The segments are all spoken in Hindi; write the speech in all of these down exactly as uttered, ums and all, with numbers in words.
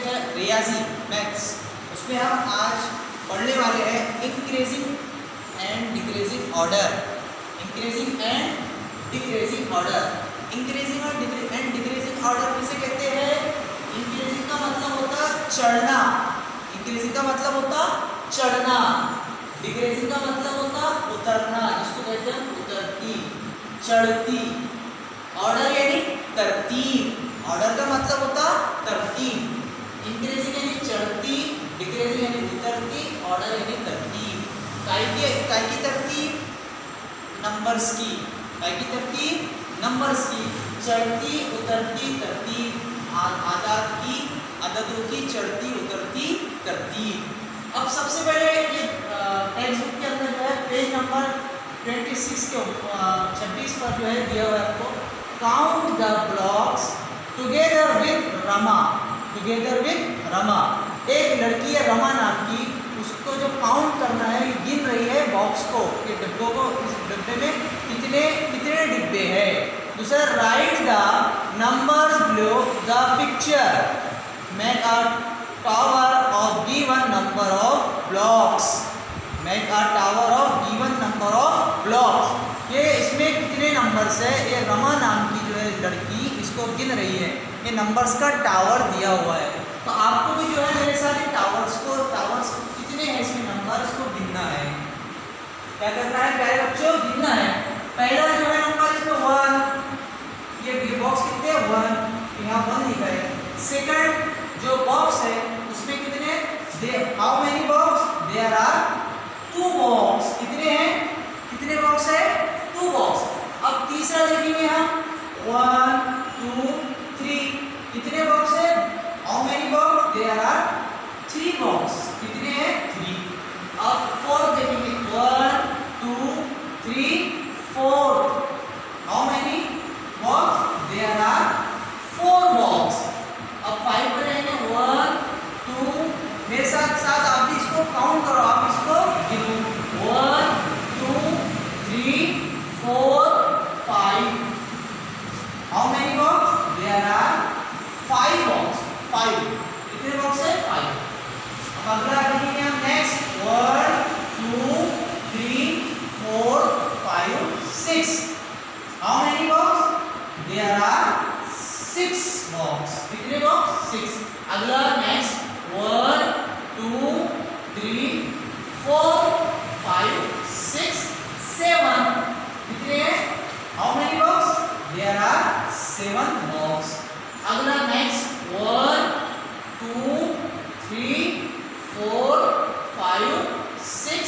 सब्जेक्ट है रियाजी मैथ्स, उसमें हम आज पढ़ने वाले हैं increasing and decreasing order. Increasing and decreasing order. Increasing और एंड डिक्रीजिंग ऑर्डर किसे कहते हैं? इंक्रीजिंग का मतलब होता चढ़ना, इंक्रीजिंग का मतलब होता चढ़ना, डिक्रीजिंग का मतलब होता उतरना, जिसको कहते हैं उतरती, चढ़ती। ऑर्डर यानी तरतीब, ऑर्डर का मतलब होता तरतीब। इंक्रीजिंग यानी चढ़ती, डिक्रीजिंग यानी उतरती, ऑर्डर यानी तरतीब। काय की काय की तरतीब? नंबर्स की। काय की तरतीब? नंबर्स की। चढ़ती उतरती तरतीब, आदात की आदतों की चढ़ती उतरती तरतीब। अब सबसे पहले ये टेक्स्ट बुक के अंदर जो है पेज नंबर छब्बीस के छब्बीस पर जो है दिया हुआ है आपको, count the blocks together with Rama. Together with Rama, एक लड़की है रमा नाम की, उसको जो काउंट करना है, गिन रही है बॉक्स को, ये डिब्बों को, इस डिब्बे में कितने कितने डिब्बे हैं। दूसरा, write the numbers below the picture, make a tower of given number of blocks, make a tower of given number of blocks. ये इसमें कितने नंबर्स है? ये रमा नाम की जो है लड़की इसको गिन रही है, ये नंबर्स का टावर दिया हुआ है। तो आपको भी जो है मेरे साथ ये टावर्स को, टावर्स कितने हैं इसमें नंबर्स को गिनना है। क्या करना है प्यारे बच्चों? गिनना है। पहला जो है नंबर इसमें वन, ये बॉक्स कितने हैं? वन, यहाँ वन लिखा है। सेकंड जो बॉक्स है उसमें कितने? How many box? There are two box. कितने हैं? कितने बॉक्स है? Two box. अब तीसरा देखेंगे हम, वन टू थ्री, कितने बॉक्स है? How many box? There are three box. कितने हैं? थ्री। अब फोर्थ देखेंगे, one two three four, how many box? There are four box. अब फाइव पर रहेंगे, वन टू, मेरे साथ साथ आप भी इसको काउंट करो, आप इसको गिनो, one two three four five, how many box? There are five box. Five, कितने बॉक्स है? फाइव। अब अगला देखेंगे हम next, one two three four five six, how many box? There are six box. कितने बॉक्स? सिक्स। अगला next, one two three four five six seven, कितने हैं? How many box? There are seven box. अगला next, one two three four five six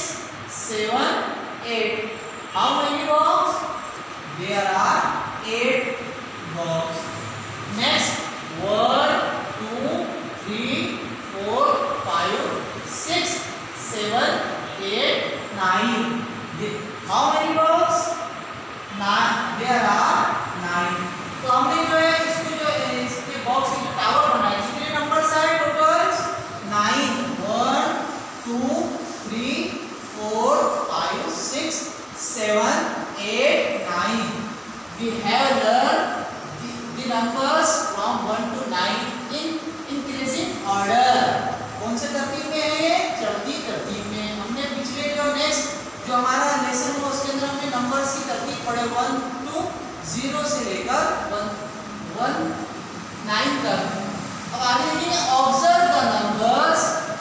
seven eight, how many box? There are eight box. Next, one two three four five six seven eight nine, how many box? Nine, there are nine. तो हमने जो है इसको जो इसके बॉक्स की टावर बनाया, कितने नंबर्स आए total? Nine. One two three four five six seven eight nine. We have learn the numbers from one to nine in increasing order. कौन से तरतीब में है ये? चढ़ती तरतीब में। हमने पिछले जो नेक्स्ट जो हमारा लेसन हुआ उसके अंदर हमने नंबर्स की तरतीब पढ़े, वन टू जीरो से लेकर वन वन नाइन तक। अब आगे देखेंगे, observe the numbers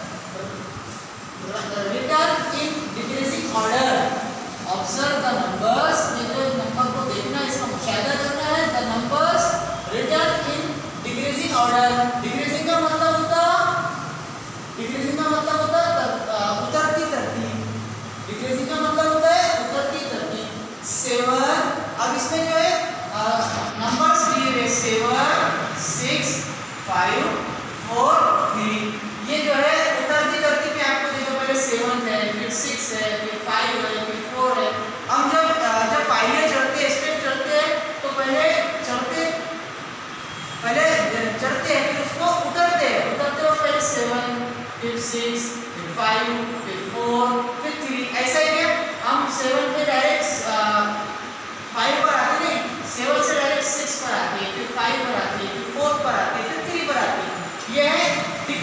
written in decreasing order. Observe the numbers, ये जो नंबर को देखना है, इसका मुशाहिदा करना है। The numbers written in decreasing order. Decreasing का मतलब होता डिक्रीजिंग का मतलब होता है उतरती तरतीब। डिक्रीजिंग का मतलब होता है उतरती तरतीब। सेवन, अब इसमें जो है नंबर्स दिए हुए seven six five four three, ये जो है उतरती तरतीब में आपको देखो, पहले सेवन है, फिर सिक्स है, फिर फाइव है, फिर फोर है। हम जब जब पाइले चढ़ते हैं, स्टेप चढ़ते हैं, तो पहले चढ़ते पहले चढ़ते हैं, फिर उसको उतरते हैं। उतरते हो पहले सेवन, फिर सिक्स, फिर फाइव, फिर फोर, फिर थ्री, ऐसा ही है। हम सेवन पे डायरेक्ट फाइव पर आते नहीं, सेवन से डायरेक्ट सिक्स पर आते हैं, फिर फाइव पर आते हैं, फिर फोर पर आते हैं, फिर थ्री पर आते हैं। ये है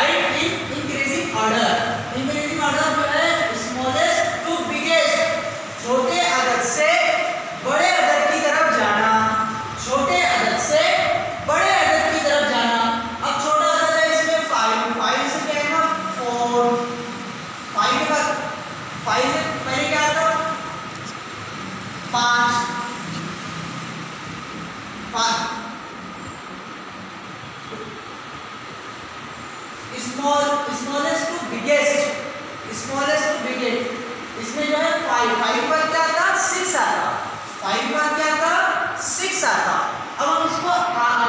write in increasing order. Increasing order जो है स्मॉलेस्ट टू बिगेस्ट, छोटे अदद से बड़े अदद की तरफ जाना, छोटे अदद से बड़े अदद की तरफ जाना। अब छोटा अदद है इसमें फाइव, फाइव से क्या है ना फोर, फाइव के बाद फाइव से पहले क्या आता पाँच, पाँच small smallest to biggest, smallest to biggest इसमें जो है फाइव, फाइव पर क्या आता सिक्स आता, फाइव पर क्या आता सिक्स आता। अब हम इसको